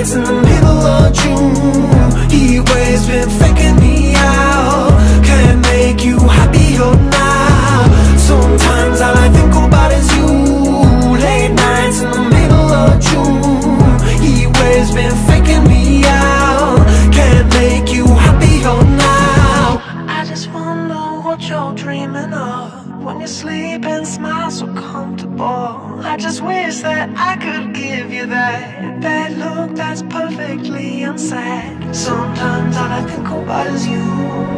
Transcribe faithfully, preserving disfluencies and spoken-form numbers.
nights in the middle of June. Heat waves been faking me out. Can't make you happier now. Sometimes all I think about is you. Late nights in the middle of June. Heat waves been faking me out. Can't make you happier now. I just wonder what you're dreaming of when you sleep and smile so comfortable. I just wish that I could give you that that look that's perfectly unsaid. Sometimes all I think about is you.